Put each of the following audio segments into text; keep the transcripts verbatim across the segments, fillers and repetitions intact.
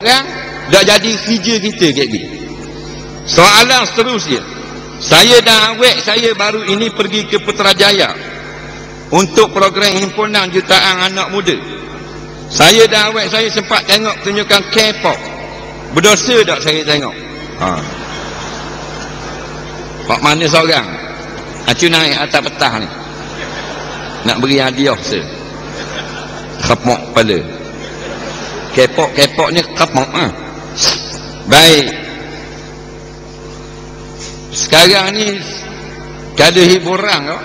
sekarang dah jadi kerja kita kayak gini. Soalan seterusnya, saya dan awek saya baru ini pergi ke Putrajaya untuk program himpunan jutaan anak muda. Saya dan awek saya sempat tengok tunjukkan K-pop. Berdosa tak saya tengok? Ha. Pak mana seorang? Acu naik atas petah ni. Nak beri hadiah se. Kepok kepala. K-pop, K-pop ni kepok ha. Baik. Sekarang ni kada hiburan kau.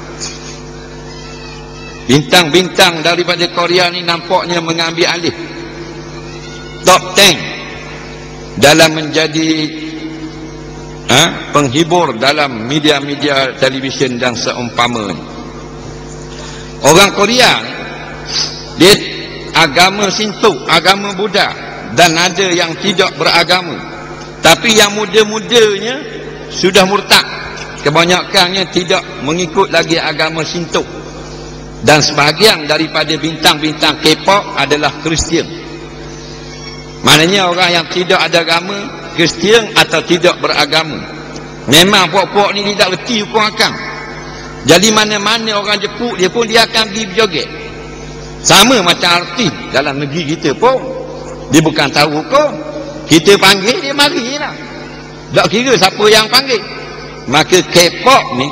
Bintang-bintang daripada Korea ni nampaknya mengambil alih top sepuluh dalam menjadi ha, penghibur dalam media-media televisyen dan seumpamanya. Orang Korea dia agama Sinto, agama Buddha, dan ada yang tidak beragama. Tapi yang muda-mudanya sudah murtad. Kebanyakannya tidak mengikut lagi agama Sinto. Dan sebahagian daripada bintang-bintang K-pop adalah Kristian. Maknanya orang yang tidak ada agama, Kristian atau tidak beragama. Memang puak-puak ni tidak reti hukum akam. Jadi mana-mana orang jepuk dia pun dia akan pergi berjoget. Sama macam artis dalam negeri kita pun. Dia bukan tahu hukum. Kita panggil dia mari lah. Tak kira siapa yang panggil. Maka K-pop ni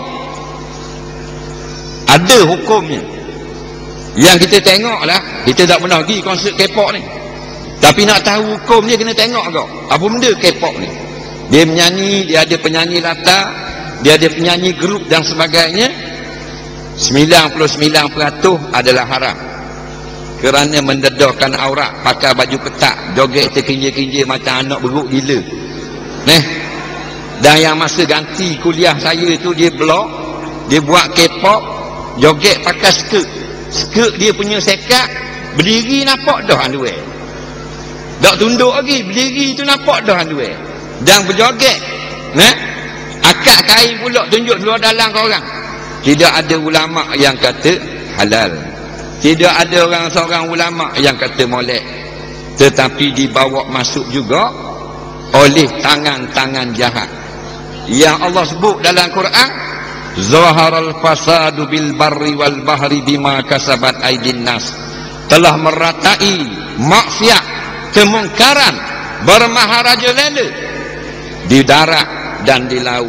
ada hukumnya. Yang kita tengok lah, kita tak pernah pergi konsert K-pop ni, tapi nak tahu hukum dia kena tengok kau. Apa benda K-pop ni? Dia menyanyi, dia ada penyanyi latar, dia ada penyanyi grup dan sebagainya. sembilan puluh sembilan peratus adalah haram kerana mendedahkan aurat, pakai baju ketat, joget terkinja-kinja macam anak beruk gila. Neh. Dan yang masa ganti kuliah saya tu dia blog, dia buat K-pop, joget pakai skirt. Skirt dia punya sekat, berdiri nampak dah underwear. Tak tunduk lagi, berdiri tu nampak dah underwear. Dan berjoget, nah, akad kain pula tunjuk luar dalam kau orang. Tidak ada ulama yang kata halal. Tidak ada orang seorang ulama yang kata molek. Tetapi dibawa masuk juga oleh tangan-tangan jahat. Yang Allah sebut dalam Quran, zaharal fasadu bil barri wal bahri bima kasabat aydin nas. Telah meratai maksiat, kemungkaran, bermaharaja lela di darat dan di laut.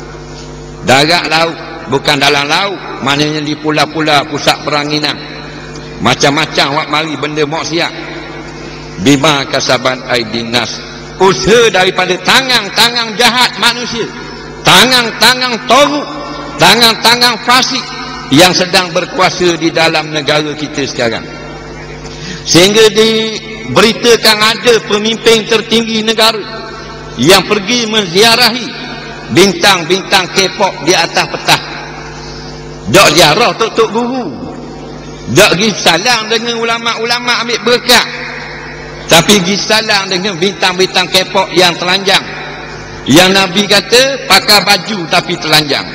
Darat laut, bukan dalam laut, maknanya di pula-pula pusat peranginan. Macam-macam wak mari benda maksiat. Bima kasabat aydin nas. Usaha daripada tangan-tangan jahat manusia, tangan-tangan toruk, tangan-tangan fasik yang sedang berkuasa di dalam negara kita sekarang. Sehingga diberitakan ada pemimpin tertinggi negara yang pergi menziarahi bintang-bintang K-pop di atas petah. Tak ziarah tok-tok guru, tak pergi salam dengan ulama-ulama ambil berkat, tapi pergi salam dengan bintang-bintang K-pop yang telanjang, yang Nabi kata pakai baju tapi telanjang.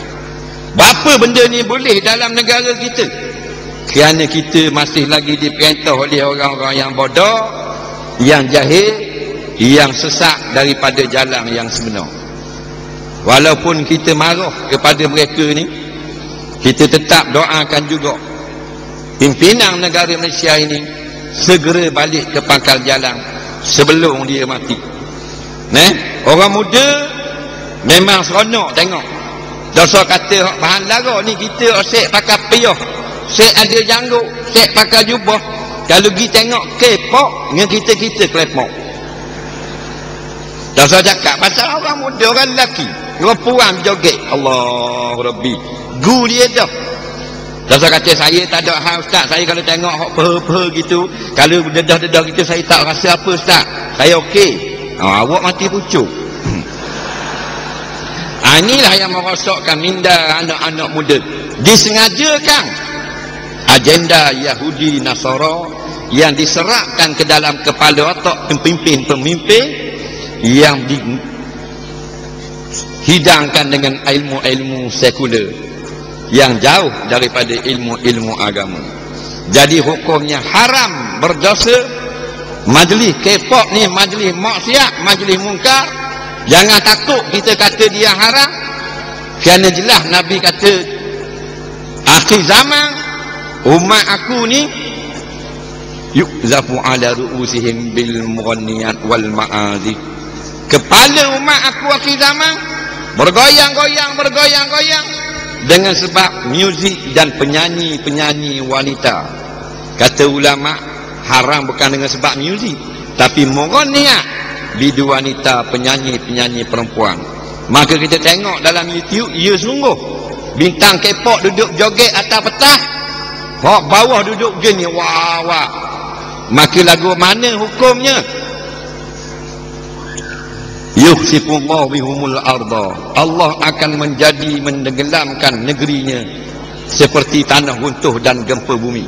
Apa benda ni boleh dalam negara kita? Kerana kita masih lagi diperintah oleh orang-orang yang bodoh, yang jahil, yang sesat daripada jalan yang sebenar. Walaupun kita marah kepada mereka ni, kita tetap doakan juga pimpinan negara Malaysia ini segera balik ke pangkal jalan sebelum dia mati. Nah, orang muda memang seronok tengok. Dosa kata bahan lara ni kita osek pakai piyah, sek ada janggut, sek pakai jubah. Kalau pergi tengok K-pop dengan kita-kita klepok. Dosa cakap pasal orang muda, orang lelaki, orang puan joget. Allah Rabbi, gu dia dah. Dosa kata saya tak ada hal ustaz, saya kalau tengok hok peha-peha gitu, kalau dedah-dedah gitu saya tak rasa apa ustaz, saya okey. Ha, awak mati pucuk. Ha, inilah yang merosakkan minda anak-anak muda. Disengajakan agenda Yahudi Nasara yang diserapkan ke dalam kepala otak pemimpin-pemimpin yang dihidangkan dengan ilmu-ilmu sekular yang jauh daripada ilmu-ilmu agama. Jadi hukumnya haram berdosa majlis kepok ni majlis maksiat, majlis mungkar. Jangan takut kita kata dia haram, kerana jelas Nabi kata akhir zaman umat aku ni yu'zafu ala ru'usihim bil mughanniyat wal ma'azif. Kepala umat aku akhir zaman bergoyang-goyang bergoyang-goyang dengan sebab muzik dan penyanyi-penyanyi wanita. Kata ulama haram bukan dengan sebab muzik, tapi mughanniyat, bidu wanita, penyanyi-penyanyi perempuan. Maka kita tengok dalam YouTube, ya sungguh bintang K-pop duduk joget atas petah, hok bawah duduk gini, wah wah. Maka lagu mana hukumnya? Yukhsifullahu bihumul arda, Allah akan menjadi menenggelamkan negerinya seperti tanah runtuh dan gempa bumi.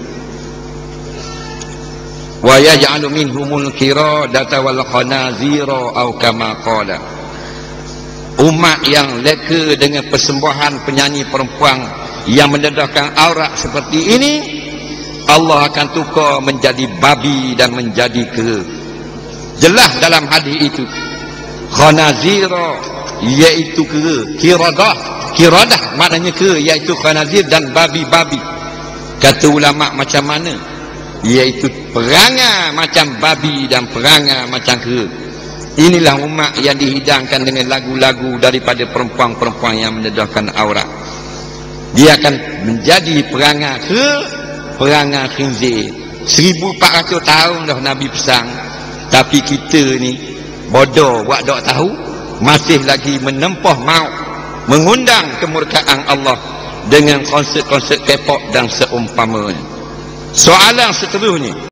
Wa yaj'alu minhumul qiradata wal khanazira aw kama qala. Umat yang leka dengan persembahan penyanyi perempuan yang mendedahkan aurat seperti ini, Allah akan tukar menjadi babi dan menjadi kera. Jelas dalam hadis itu, khanazira iaitu kera, kiradah, kiradah maknanya kera, iaitu khanazir dan babi-babi. Kata ulama macam mana? Iaitu perangai macam babi dan perangai macam kera. Inilah umat yang dihidangkan dengan lagu-lagu daripada perempuan-perempuan yang mendedahkan aurat. Dia akan menjadi perangai kera, perangai khinzir. seribu empat ratus tahun dah Nabi pesan, tapi kita ni bodoh buat tak tahu, masih lagi menempah maut, mengundang kemurkaan Allah dengan konsert-konsert K-pop dan seumpamanya. Soalan seterusnya,